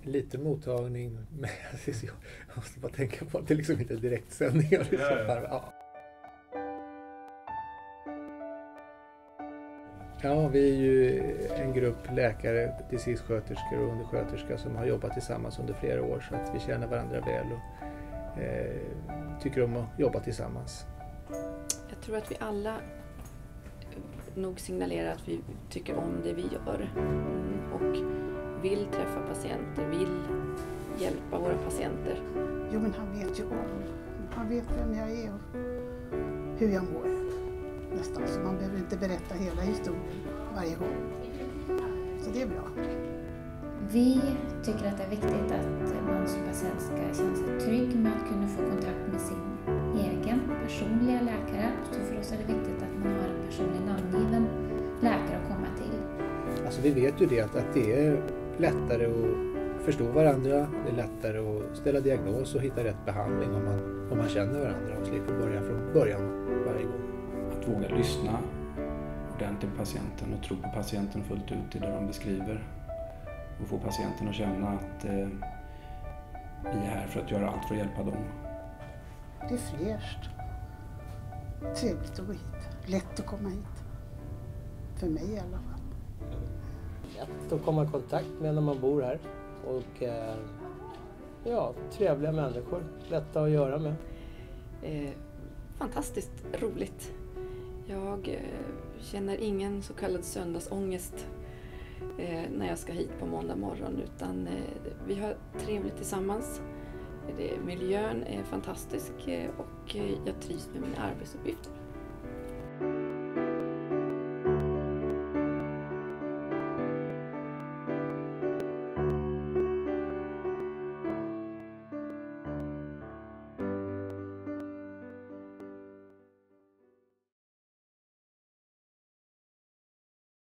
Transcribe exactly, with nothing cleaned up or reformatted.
en liten mottagning, men jag måste bara tänka på att det liksom inte är direktsändningar. Ja, ja. Ja. Ja, vi är ju en grupp läkare, distriktssköterskor och undersköterskor som har jobbat tillsammans under flera år, så att vi känner varandra väl och eh, tycker om att jobba tillsammans. Jag tror att vi alla nog signalerar att vi tycker om det vi gör och vill träffa patienter, vill hjälpa våra patienter. Jo, men han vet ju om. Han vet vem jag är och hur jag mår. Nästan, så man behöver inte berätta hela historien varje gång. Så det är bra. Vi tycker att det är viktigt att man som patient ska känna sig trygg med att kunna få kontakt med sin egen personliga läkare. Så för oss är det viktigt att man har en personlig namngiven läkare att komma till. Alltså vi vet ju det att, att det är lättare att förstå varandra, det är lättare att ställa diagnos och hitta rätt behandling om man, om man känner varandra och slipper börja från början varje gång. Att våga lyssna ordentligt på patienten och tro på patienten fullt ut i det de beskriver. Och få patienten att känna att eh, vi är här för att göra allt för att hjälpa dem. Det är fräscht. Trevligt att gå hit. Lätt att komma hit. För mig i alla fall. Lätt att komma i kontakt med när man bor här. Och eh, ja, trevliga människor. Lätta att göra med. Eh, fantastiskt roligt. Jag eh, känner ingen så kallad söndagsångest eh, när jag ska hit på måndag morgon, utan eh, vi har trevligt tillsammans. Det, miljön är fantastisk eh, och eh, jag trivs med mina arbetsuppgifter.